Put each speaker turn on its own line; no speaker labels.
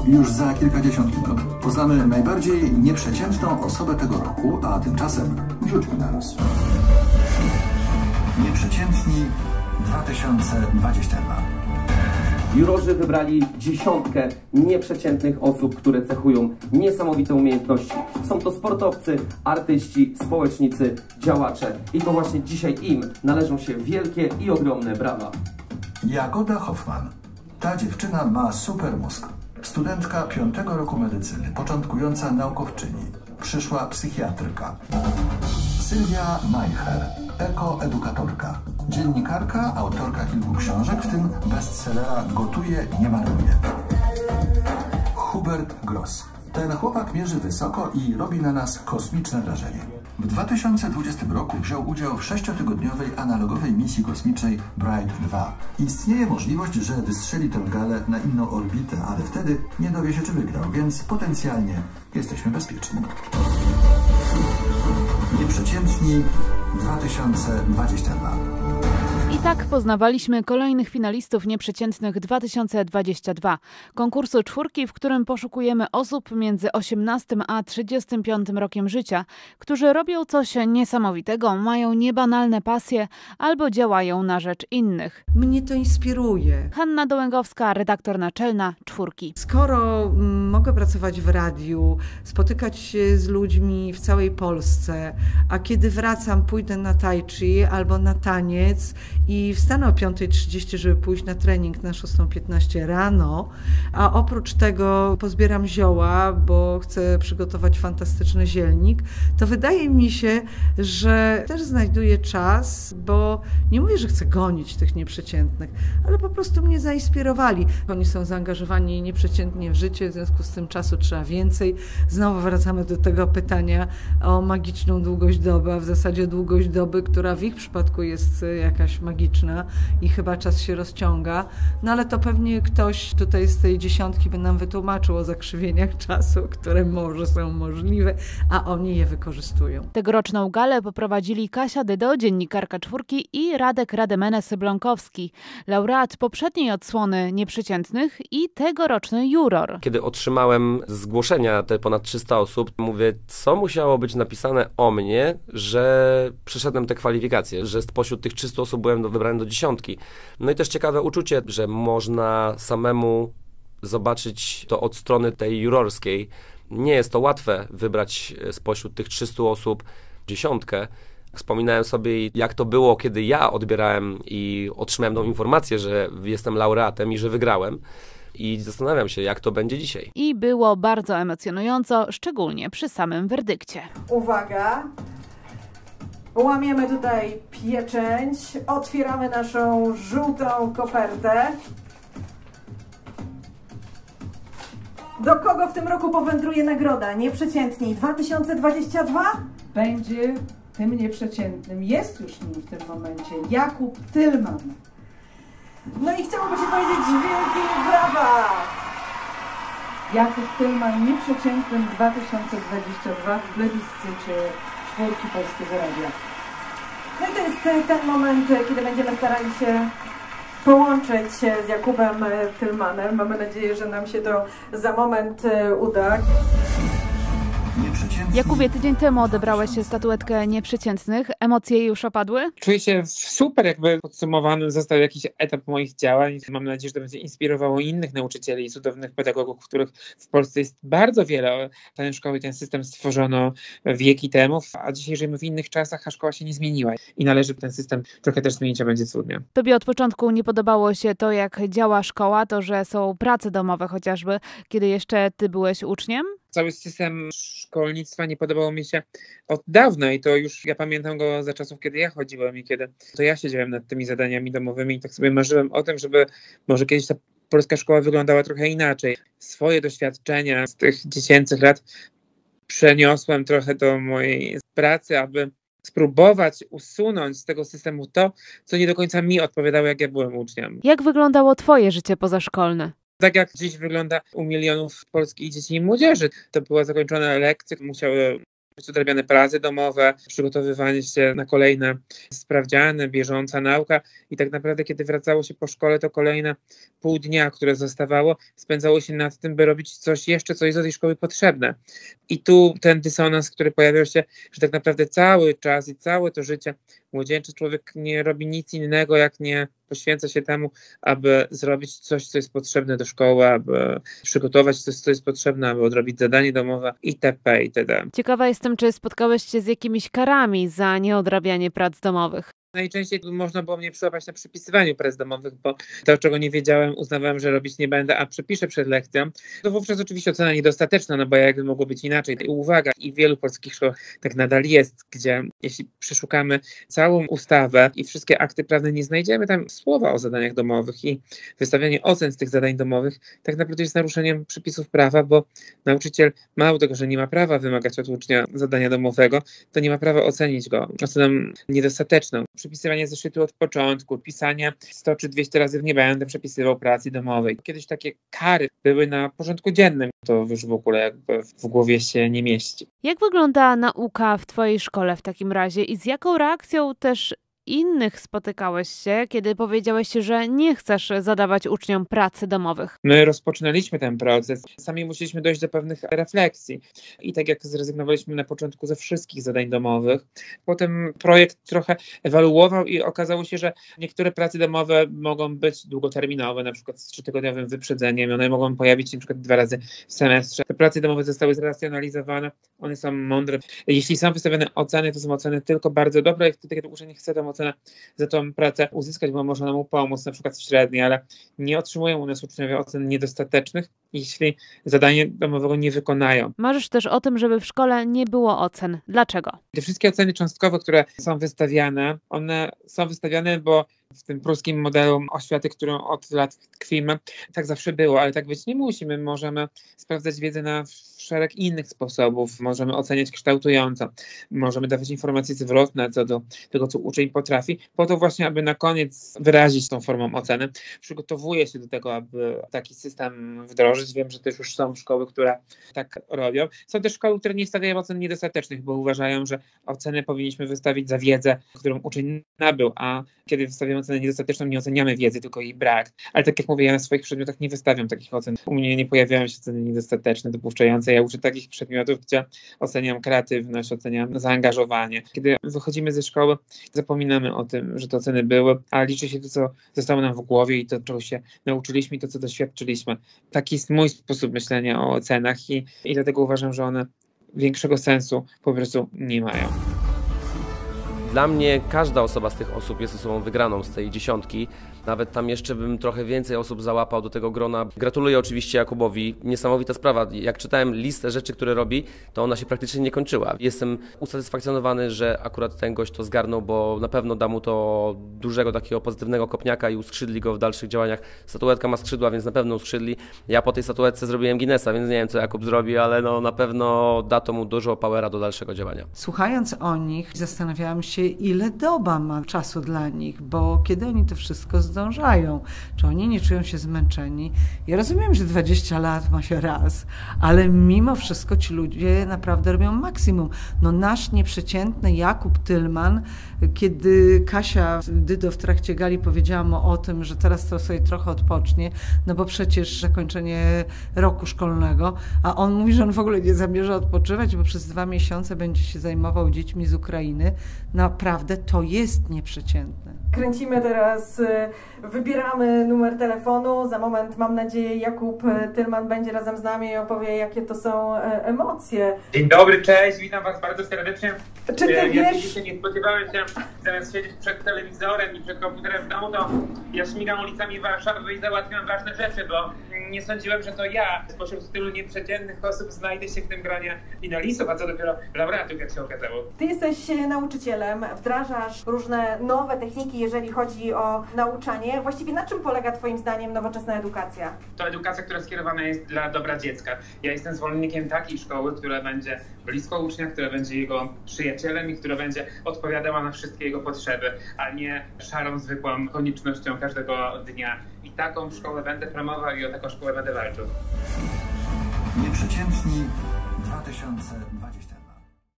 Już za kilkadziesiąt minut poznamy najbardziej nieprzeciętną osobę tego roku, a tymczasem rzućmy na los. Nieprzeciętni 2022.
Jurorzy wybrali 10 nieprzeciętnych osób, które cechują niesamowite umiejętności. Są to sportowcy, artyści, społecznicy, działacze. I to właśnie dzisiaj im należą się wielkie i ogromne brawa.
Jagoda Hoffman. Ta dziewczyna ma super mózg. Studentka 5. roku medycyny, początkująca naukowczyni, przyszła psychiatrka. Sylwia Majcher, ekoedukatorka, dziennikarka, autorka kilku książek, w tym bestsellera Gotuje, nie marnuje. Hubert Gross. Ten chłopak mierzy wysoko i robi na nas kosmiczne wrażenie. W 2020 roku wziął udział w 6-tygodniowej analogowej misji kosmicznej Bright 2. Istnieje możliwość, że wystrzeli tę galę na inną orbitę, ale wtedy nie dowie się, czy wygrał, więc potencjalnie jesteśmy bezpieczni. Nieprzeciętni 2022.
I tak poznawaliśmy kolejnych finalistów Nieprzeciętnych 2022. Konkursu czwórki, w którym poszukujemy osób między 18 a 35 rokiem życia, którzy robią coś niesamowitego, mają niebanalne pasje albo działają na rzecz innych.
Mnie to inspiruje.
Hanna Dołęgowska, redaktor naczelna Czwórki.
Skoro mogę pracować w radiu, spotykać się z ludźmi w całej Polsce, a kiedy wracam, pójdę na tai chi albo na taniec i wstanę o 5:30, żeby pójść na trening na 6:15 rano, a oprócz tego pozbieram zioła, bo chcę przygotować fantastyczny zielnik, to wydaje mi się, że też znajduję czas, bo nie mówię, że chcę gonić tych nieprzeciętnych, ale po prostu mnie zainspirowali. Oni są zaangażowani nieprzeciętnie w życie, w związku z tym czasu trzeba więcej. Znowu wracamy do tego pytania o magiczną długość doby, a w zasadzie długość doby, która w ich przypadku jest jakaś magiczna i chyba czas się rozciąga. No ale to pewnie ktoś tutaj z tej dziesiątki by nam wytłumaczył o zakrzywieniach czasu, które może są możliwe, a oni je wykorzystują.
Tegoroczną galę poprowadzili Kasia Dydo, dziennikarka Czwórki, i Radek Rademenes-Blonkowski, laureat poprzedniej odsłony Nieprzeciętnych i tegoroczny juror.
Kiedy otrzymałem zgłoszenia, te ponad 300 osób, mówię, co musiało być napisane o mnie, że przeszedłem te kwalifikacje, że spośród tych 300 osób byłem wybrany do dziesiątki. No i też ciekawe uczucie, że można samemu zobaczyć to od strony tej jurorskiej. Nie jest to łatwe wybrać spośród tych 300 osób dziesiątkę. Wspominałem sobie, jak to było, kiedy ja odbierałem i otrzymałem tą informację, że jestem laureatem i że wygrałem. I zastanawiam się, jak to będzie dzisiaj.
I było bardzo emocjonująco, szczególnie przy samym werdykcie.
Uwaga! Łamiemy tutaj pieczęć, otwieramy naszą żółtą kopertę. Do kogo w tym roku powędruje nagroda Nieprzeciętni 2022?
Będzie tym nieprzeciętnym, jest już nim w tym momencie, Jakub Tylman.
No i chciałoby się powiedzieć wielkie brawa!
Jakub Tylman Nieprzeciętnym 2022 w plebiscycie Czwórki Polskiego Radia.
No i to jest ten moment, kiedy będziemy starali się połączyć się z Jakubem Tylmanem. Mamy nadzieję, że nam się to za moment uda.
Jakubie, tydzień temu odebrałeś statuetkę Nieprzeciętnych. Emocje już opadły?
Czuję się super, jakby podsumowany został jakiś etap moich działań. Mam nadzieję, że to będzie inspirowało innych nauczycieli i cudownych pedagogów, których w Polsce jest bardzo wiele. Tę szkołę i ten system stworzono wieki temu, a dzisiaj żyjemy w innych czasach, a szkoła się nie zmieniła. I należy ten system trochę też zmienić, a będzie cudnie.
Tobie od początku nie podobało się to, jak działa szkoła, to, że są prace domowe chociażby, kiedy jeszcze ty byłeś uczniem?
Cały system szkolnictwa nie podobało mi się od dawna i to już ja pamiętam go za czasów, kiedy ja chodziłem i kiedy to ja siedziałem nad tymi zadaniami domowymi i tak sobie marzyłem o tym, żeby może kiedyś ta polska szkoła wyglądała trochę inaczej. Swoje doświadczenia z tych dziecięcych lat przeniosłem trochę do mojej pracy, aby spróbować usunąć z tego systemu to, co nie do końca mi odpowiadało, jak ja byłem uczniem.
Jak wyglądało twoje życie pozaszkolne?
Tak jak dziś wygląda u milionów polskich dzieci i młodzieży. To były zakończone lekcje, musiały odrabiane prace domowe, przygotowywanie się na kolejne sprawdziany, bieżąca nauka i tak naprawdę kiedy wracało się po szkole, to kolejne pół dnia, które zostawało, spędzało się nad tym, by robić coś jeszcze, co jest do tej szkoły potrzebne. I tu ten dysonans, który pojawiał się, że tak naprawdę cały czas i całe to życie młodzieńczy człowiek nie robi nic innego, jak nie poświęca się temu, aby zrobić coś, co jest potrzebne do szkoły, aby przygotować coś, co jest potrzebne, aby odrobić zadanie domowe itp. itd.
Ciekawa jestem, czy spotkałeś się z jakimiś karami za nieodrabianie prac domowych?
Najczęściej można było mnie przyłapać na przypisywaniu prac domowych, bo to, czego nie wiedziałem, uznawałem, że robić nie będę, a przepiszę przed lekcją. To wówczas oczywiście ocena niedostateczna, no bo jakby mogło być inaczej. I uwaga, i w wielu polskich szkołach tak nadal jest, gdzie jeśli przeszukamy całą ustawę i wszystkie akty prawne, nie znajdziemy tam słowa o zadaniach domowych i wystawianie ocen z tych zadań domowych tak naprawdę jest naruszeniem przepisów prawa, bo nauczyciel mało tego, że nie ma prawa wymagać od ucznia zadania domowego, to nie ma prawa ocenić go oceną niedostateczną. Przepisywanie zeszytu od początku, pisanie 100 czy 200 razy nie będę przepisywał pracy domowej. Kiedyś takie kary były na porządku dziennym, to już w ogóle jakby w głowie się nie mieści.
Jak wygląda nauka w twojej szkole w takim razie i z jaką reakcją też innych spotykałeś się, kiedy powiedziałeś, że nie chcesz zadawać uczniom pracy domowych?
My rozpoczynaliśmy ten proces. Sami musieliśmy dojść do pewnych refleksji. I tak jak zrezygnowaliśmy na początku ze wszystkich zadań domowych, potem projekt trochę ewaluował i okazało się, że niektóre prace domowe mogą być długoterminowe, na przykład z 3-tygodniowym wyprzedzeniem. One mogą pojawić się na przykład 2 razy w semestrze. Te prace domowe zostały zracjonalizowane. One są mądre. Jeśli są wystawione oceny, to są oceny tylko bardzo dobre. Jak wtedy, kiedy uczeń chce tę ocenę za tą pracę uzyskać, bo można mu pomóc, na przykład w średniej, ale nie otrzymują u nas uczniowie ocen niedostatecznych, jeśli zadanie domowego nie wykonają.
Marzysz też o tym, żeby w szkole nie było ocen. Dlaczego?
Te wszystkie oceny cząstkowe, które są wystawiane, one są wystawiane, bo w tym pruskim modelu oświaty, którą od lat tkwimy, tak zawsze było, ale tak być nie musi. My możemy sprawdzać wiedzę na szereg innych sposobów, możemy oceniać kształtująco, możemy dawać informacje zwrotne co do tego, co uczeń potrafi, po to właśnie, aby na koniec wyrazić tą formą oceny. Przygotowuję się do tego, aby taki system wdrożyć. Wiem, że też już są szkoły, które tak robią. Są też szkoły, które nie stawiają ocen niedostatecznych, bo uważają, że ocenę powinniśmy wystawić za wiedzę, którą uczeń nabył, a kiedy wystawiamy ocenę niedostateczną, nie oceniamy wiedzy, tylko jej brak. Ale tak jak mówię, ja na swoich przedmiotach nie wystawiam takich ocen. U mnie nie pojawiają się oceny niedostateczne, dopuszczające. Ja uczę takich przedmiotów, gdzie oceniam kreatywność, oceniam zaangażowanie. Kiedy wychodzimy ze szkoły, zapominamy o tym, że te oceny były, a liczy się to, co zostało nam w głowie i to, czego się nauczyliśmy i to, co doświadczyliśmy. Taki jest mój sposób myślenia o ocenach i dlatego uważam, że one większego sensu po prostu nie mają.
Dla mnie każda osoba z tych osób jest osobą wygraną z tej 10. Nawet tam jeszcze bym trochę więcej osób załapał do tego grona. Gratuluję oczywiście Jakubowi. Niesamowita sprawa. Jak czytałem listę rzeczy, które robi, to ona się praktycznie nie kończyła. Jestem usatysfakcjonowany, że akurat ten gość to zgarnął, bo na pewno da mu to dużego takiego pozytywnego kopniaka i uskrzydli go w dalszych działaniach. Statuetka ma skrzydła, więc na pewno uskrzydli. Ja po tej statuetce zrobiłem Guinnessa, więc nie wiem, co Jakub zrobi, ale no na pewno da to mu dużo powera do dalszego działania.
Słuchając o nich, zastanawiałam się, ile doba ma czasu dla nich, bo kiedy oni to wszystko zdążają, czy oni nie czują się zmęczeni. Ja rozumiem, że 20 lat ma się raz, ale mimo wszystko ci ludzie naprawdę robią maksimum. No nasz nieprzeciętny Jakub Tylman, kiedy Kasia Dydo w trakcie gali powiedziała mu o tym, że teraz to sobie trochę odpocznie, no bo przecież zakończenie roku szkolnego, a on mówi, że on w ogóle nie zamierza odpoczywać, bo przez 2 miesiące będzie się zajmował dziećmi z Ukrainy. Naprawdę to jest nieprzeciętne.
Kręcimy teraz, wybieramy numer telefonu. Za moment, mam nadzieję, Jakub Tylman będzie razem z nami i opowie, jakie to są emocje.
Dzień dobry, cześć, witam Was bardzo serdecznie.
Czy ty
Ja
wiesz...
dzisiaj nie spodziewałem się, zamiast siedzieć przed telewizorem i przed komputerem w domu, to ja śmigam ulicami Warszawy i załatwiam ważne rzeczy, bo nie sądziłem, że to ja spośród tylu nieprzeciętnych osób znajdę się w tym gronie finalistów, a co dopiero laureatów, jak się okazało.
Ty jesteś nauczycielem, wdrażasz różne nowe techniki, jeżeli chodzi o nauczanie. Właściwie na czym polega Twoim zdaniem nowoczesna edukacja?
To edukacja, która skierowana jest dla dobra dziecka. Ja jestem zwolennikiem takiej szkoły, która będzie blisko ucznia, która będzie jego przyjacielem i która będzie odpowiadała na wszystkie jego potrzeby, a nie szarą, zwykłą koniecznością każdego dnia. I taką szkołę będę promował i o taką szkołę będę walczył.
Nieprzeciętni 2020.